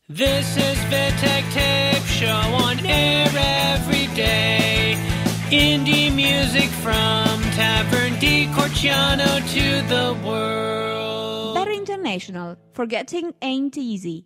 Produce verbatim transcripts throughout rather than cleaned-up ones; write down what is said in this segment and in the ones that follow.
This is Vitek Tape Show on air every day. Indie music from Tavern di Corciano to the world. Better International, Forgetting Ain't Easy.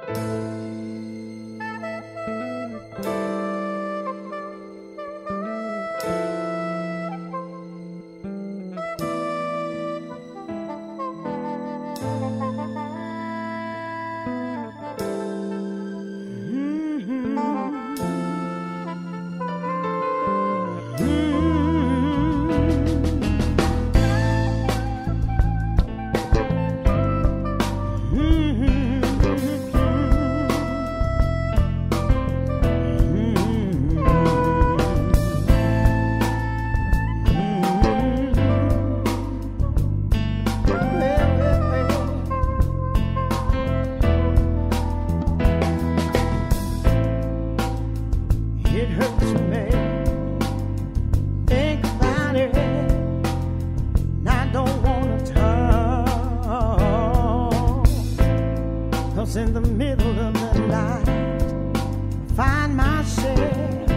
In the middle of the night, I find myself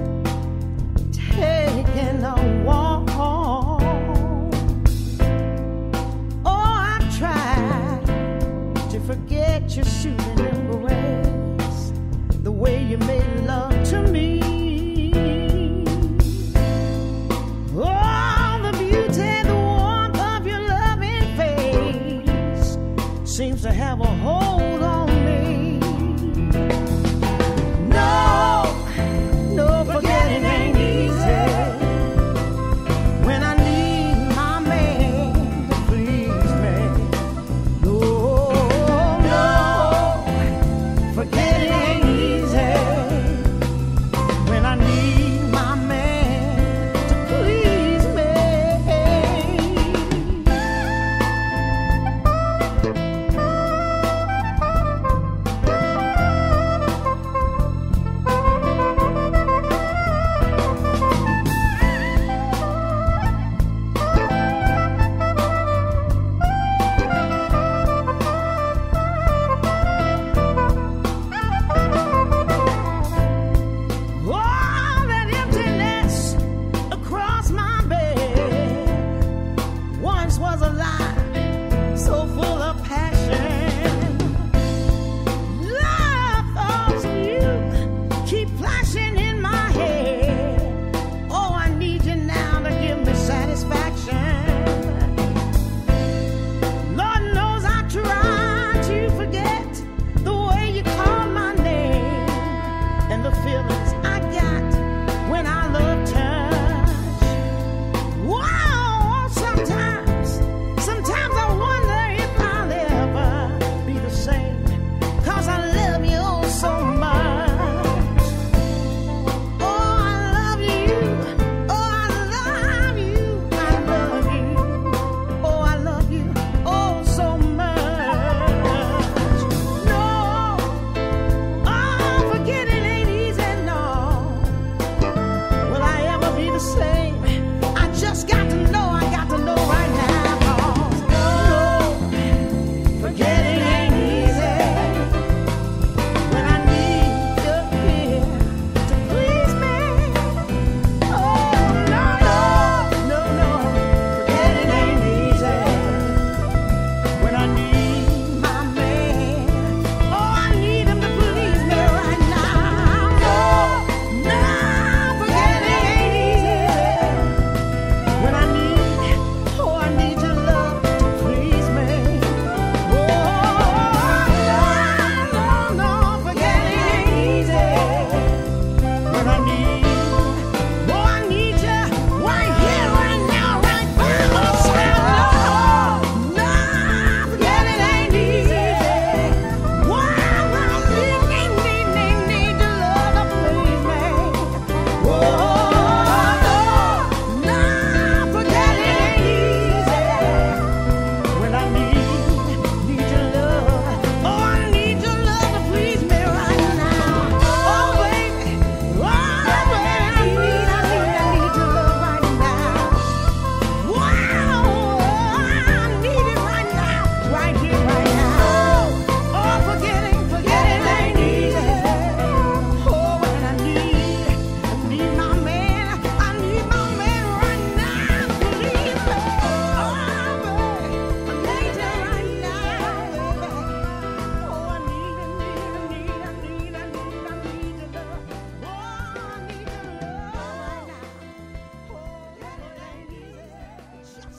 taking a walk. Oh, I tried to forget your soothing embrace, the way you made love to me. Oh, the beauty, the warmth of your loving face seems to have a hold. Forgetting ain't easy.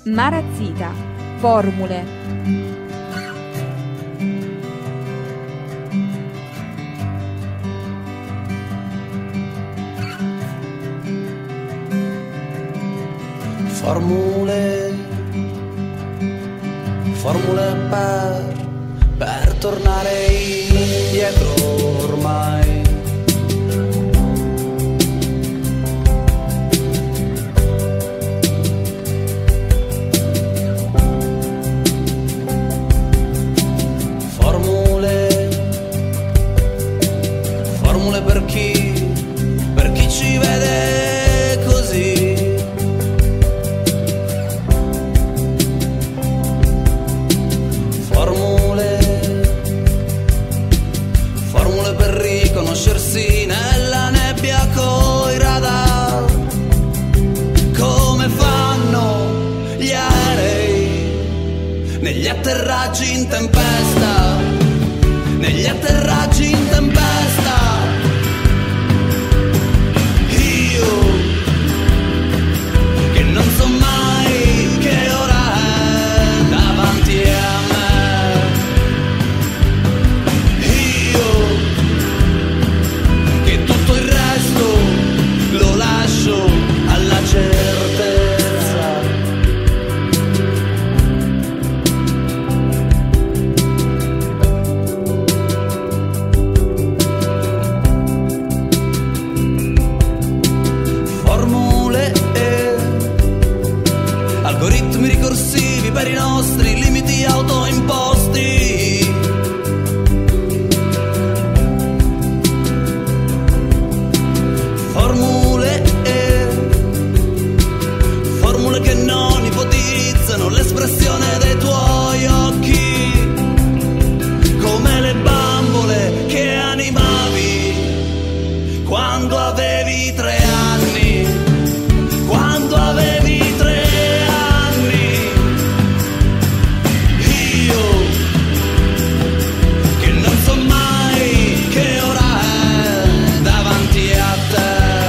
Marazzita. Formule. Formule, formule per, per tornare indietro ormai. Formule, formule per chi, per chi ci vede così. Conoscersi nella nebbia coi radar, come fanno gli aerei negli atterraggi in tempesta, negli atterraggi in tempesta. Io che non so mai che ora è davanti a me. Lo lascio alla certezza. Formule e algoritmi ricorsivi per i nostri limiti autoimposti. Formule e formule che non ipotizzano l'espressione dei tuoi occhi, come le bambole che animavi quando avevi tre anni, quando avevi tre anni. Io che non so mai che ora è davanti a te.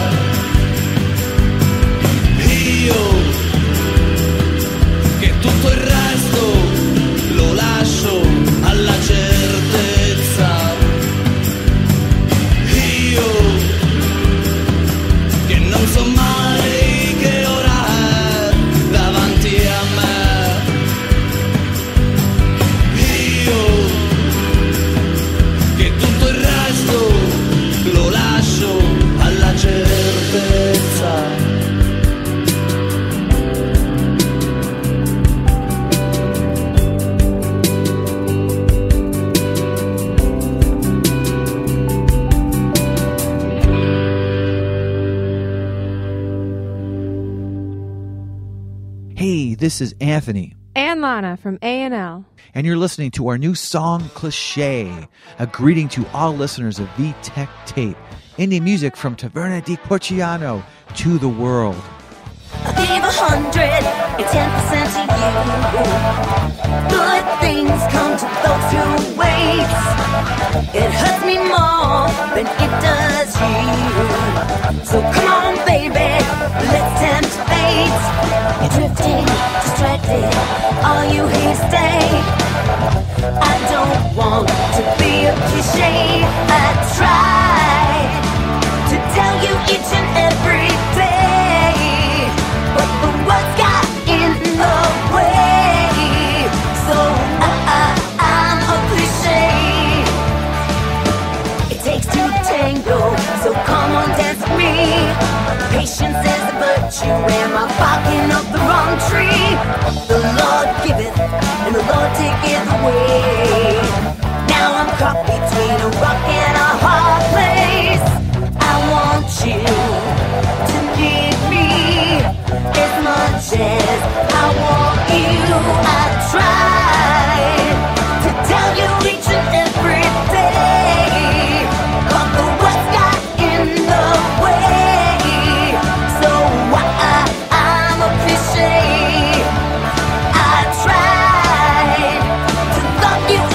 Tutto il resto lo lascio alla certezza. Io che non so mai che ora è davanti a me. Io che tutto il resto lo lascio alla certezza. Hey, this is Anthony. And Lana from A and L. And you're listening to our new song, Cliché, a greeting to all listeners of V-Tech Tape, indie music from Taverna di Corciano to the world. I'll give a hundred and ten percent to you. Good things come to those who wait. It hurts me more than it does you. So come on, baby, let's tempt fate. You're drifting, distracted, all you hear stay. I don't want to be a cliche. I try to tell you each and every day, but the words got in the way. So I, I, I'm a cliche. It takes two to tango, so come on, dance with me. Patience is a virtue, am I barking up the wrong tree? The Lord giveth, and the Lord taketh away. Now I'm caught between a rock and a hard place. I want you to need me as much as I want you. I try to tell you each and every day, but the words got in the way. So I, I'm a cliche. I try to love you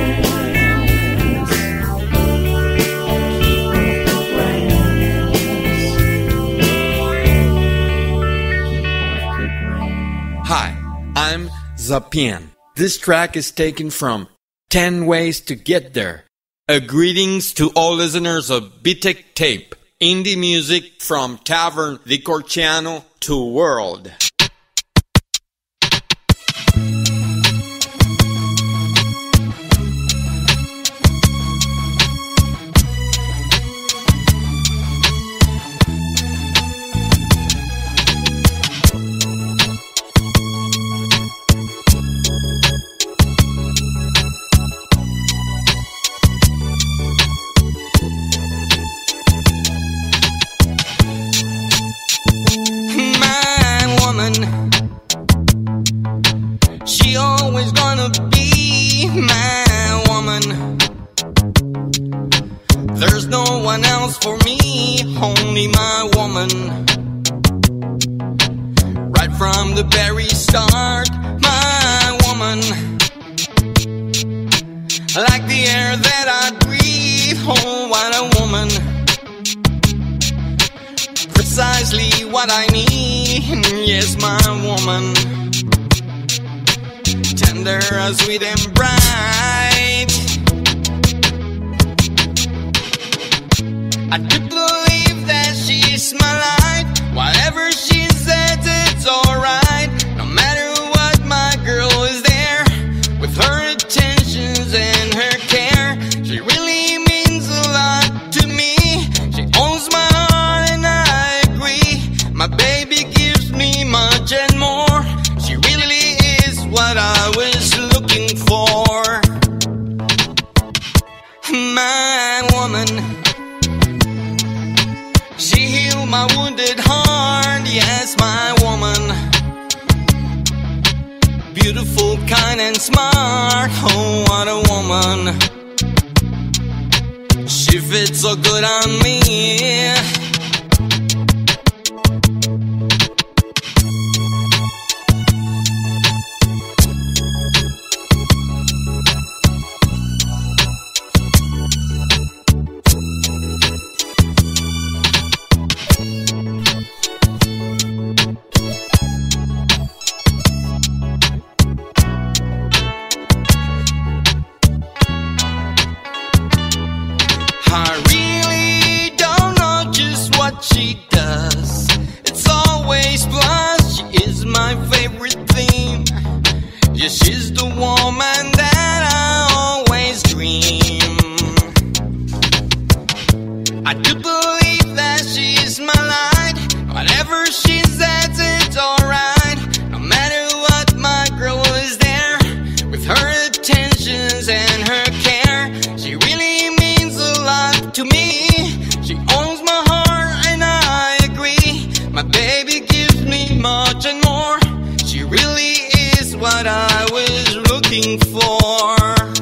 Hi, I'm Zapian. This track is taken from ten Ways to Get There. A greetings to all listeners of B-Tech Tape, indie music from Tavern di Corciano to world. only my woman. Right from the very start, my woman. Like the air that I breathe, oh, what a woman. Precisely what I need, yes, my woman. Tender, sweet and bright. I do believe that she's my light. Whatever she says, it's alright. No matter what, my girl is there. With her attentions and her care, she really means a lot to me. She owns my heart and I agree. My baby gives me much and more. She really is what I was looking for. My woman. She healed my wounded heart, yes, my woman. Beautiful, kind and smart, oh, what a woman. She fits so good on me. I really don't know just what she does. It's always plus, she is my favorite theme. Yeah, she's the woman that I always dream. I do believe that she's my light. Whatever she says, it's alright. No matter what, my girl is there. With her attentions and her care, she really means a lot to me. She owns my heart and I agree. My baby gives me much and more. She really is what I was looking for.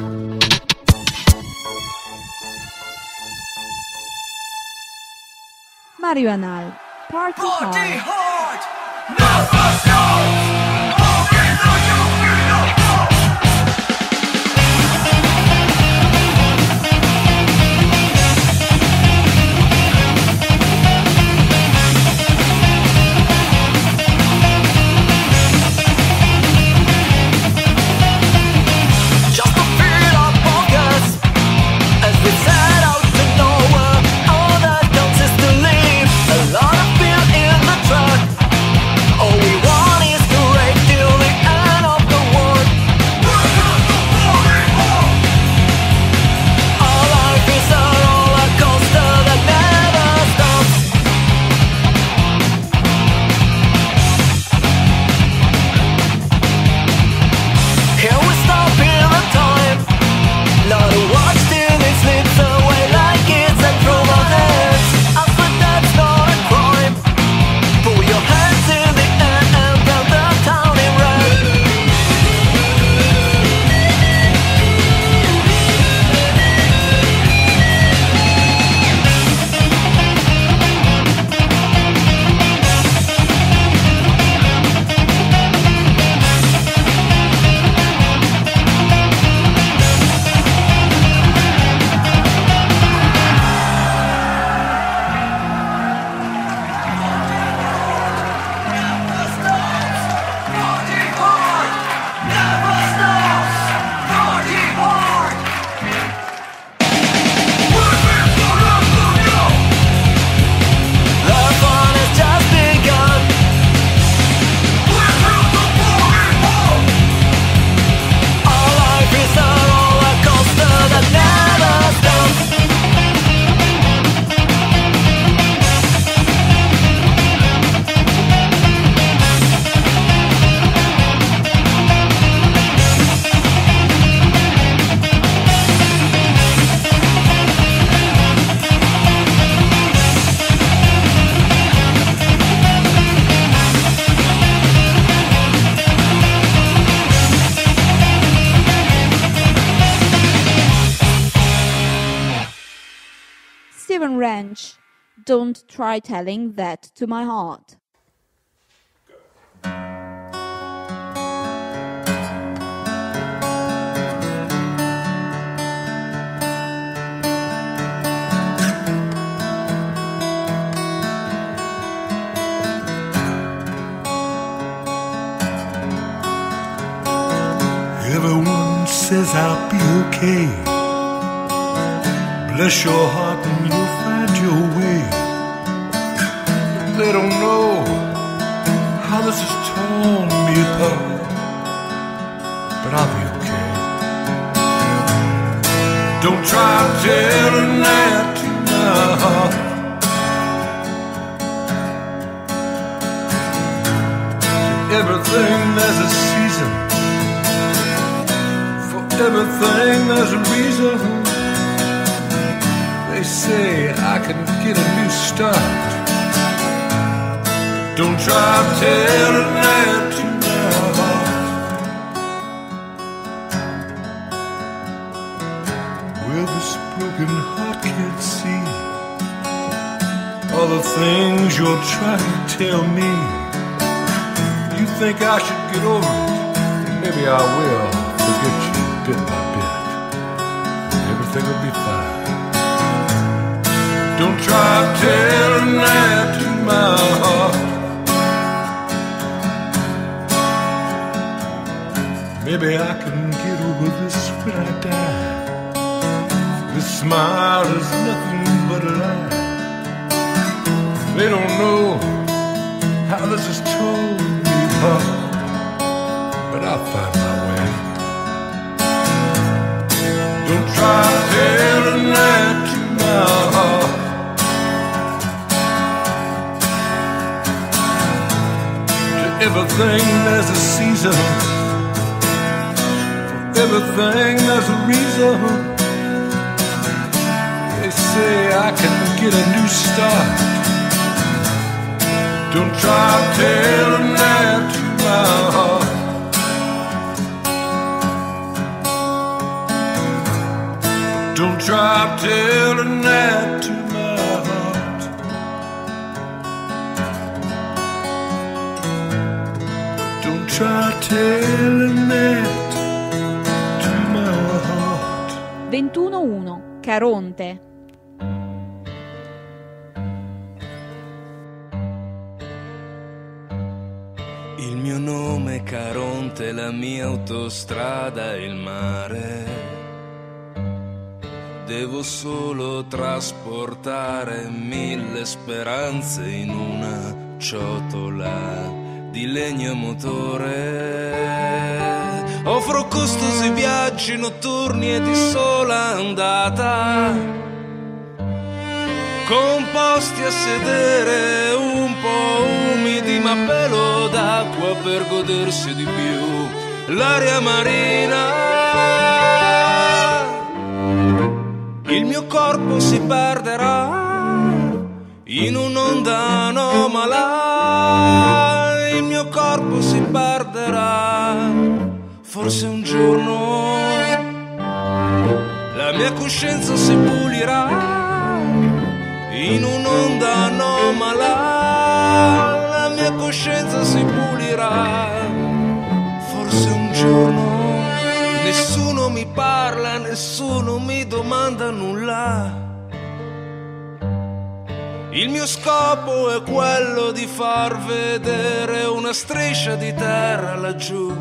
Mario Anal, Party, Party Hard. Just to fill our pockets as we set out to nowhere. All that counts is to leave a lot of beer in the truck. Oh, we don't try telling that to my heart. Everyone says I'll be okay. Bless your heart and you'll find your way. They don't know how this has torn me apart, but I'll be okay. Don't try telling that to my heart. To everything there's a season. Everything there's a reason. They say I can get a new start. Don't try telling that to my heart. Where this broken heart can't see all the things you're trying to tell me. You think I should get over it? Maybe I will forget you. Bit by bit, everything will be fine. Don't try telling that to my heart. Maybe I can get over this when I die. This smile is nothing but a lie. They don't know how this has torn me apart, but I'll find my way. Don't try telling that to my heart. To everything there's a season. For everything there's a reason. They say I can get a new start. Don't try telling that to my heart. Don't try telling that to my heart. Don't try telling that to my heart. ventuno uno Caronte. Il mio nome è Caronte, la mia autostrada è il mare. Devo solo trasportare mille speranze in una ciotola di legno e motore. Offro costosi viaggi notturni e di sola andata, composti a sedere un po' umidi ma pelo d'acqua per godersi di più l'aria marina. Il mio corpo si perderà in un'onda anomala. Il mio corpo si perderà, forse un giorno la mia coscienza si pulirà in un'onda anomala. La mia coscienza si pulirà, forse un giorno. Nessuno mi parla, nessuno mi domanda nulla. Il mio scopo è quello di far vedere una striscia di terra laggiù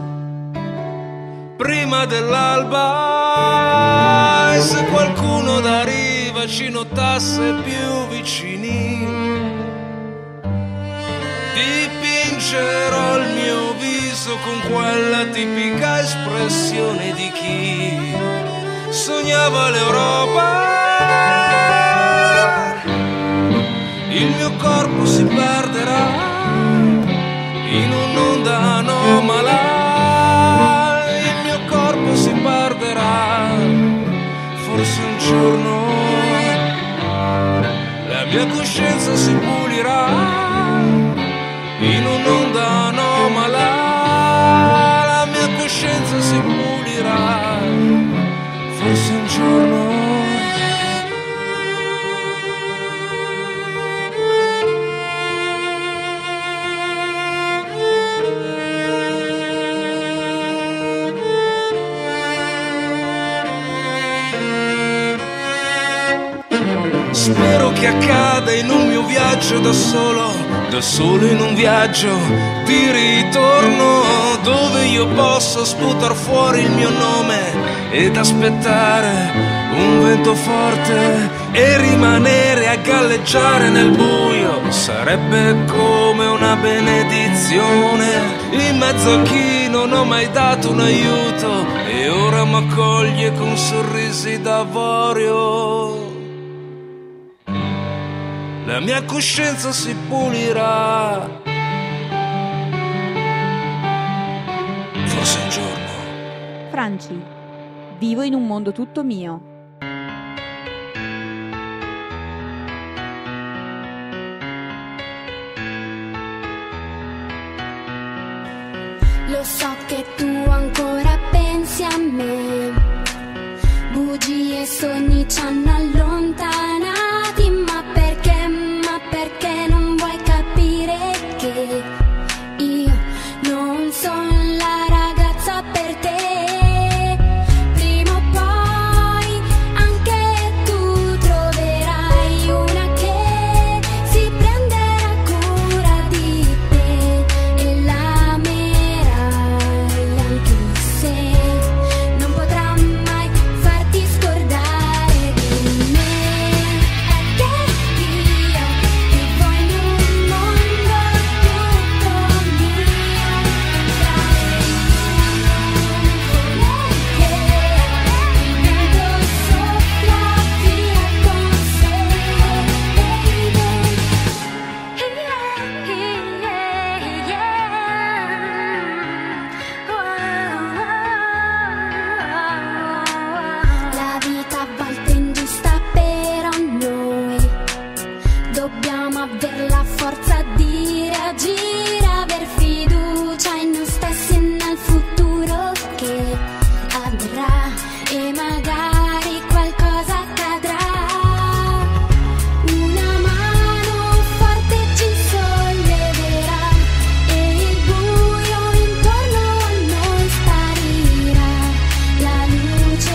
prima dell'alba, e se qualcuno da riva ci notasse più vicini, dipingerò il mio viso con quella tipica espressione di chi sognava l'Europa. Il mio corpo si perderà in un'onda anomala. Il mio corpo si perderà, forse un giorno la mia coscienza si pulirà in un'onda anomala. La mia coscienza si pulirà, forse un giorno. spero che accada in un mio viaggio da solo, da solo in un viaggio di ritorno, dove io posso sputar fuori il mio nome ed aspettare un vento forte e rimanere a galleggiare nel buio. Sarebbe come una benedizione in mezzo a chi non ho mai dato un aiuto e ora m'accoglie con sorrisi d'avorio. La mia coscienza si pulirà, forse un giorno. Franci, vivo in un mondo tutto mio. Lo so che tu ancora pensi a me, bugie e sogni ci hanno allontanati, ma perché, ma perché non vuoi capire che io non sono la ragazza per te? Prima o poi anche tu troverai una che si prenderà cura di te e la amerai, anche se non potrà mai farti scordare di me. È che io vivo in un mondo tutto mio, tra le nuvole che il vento soffia via con sé, la vita a volte è ingiusta, però noi dobbiamo aver la forza di reagire, aver fiducia in noi stessi e nel futuro che avverrà e magari qualcosa accadrà. Una mano forte ci solleverà e il buio intorno a noi sparirà, la luce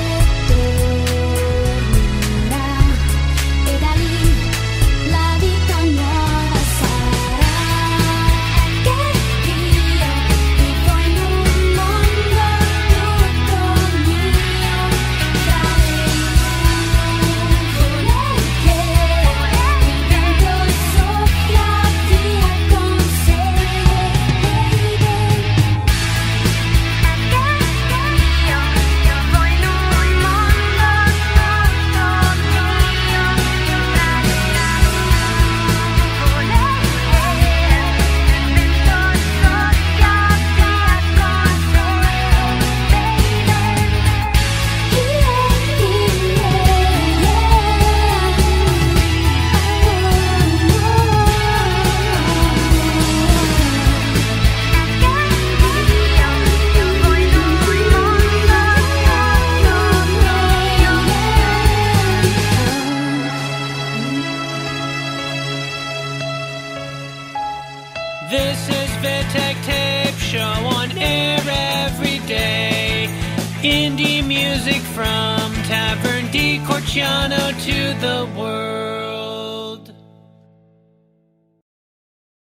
tornerà e da lì la vita nuova sarà. È che io vivo in un mondo tutto mio, tra le nuvole che il vento soffia via con sé, baby. È che io vivo in un mondo tutto mio, tra le nuvole che il vento soffia via con This is Vitek Tape Show on air every day. Indie music from Tavern di Corciano to the world.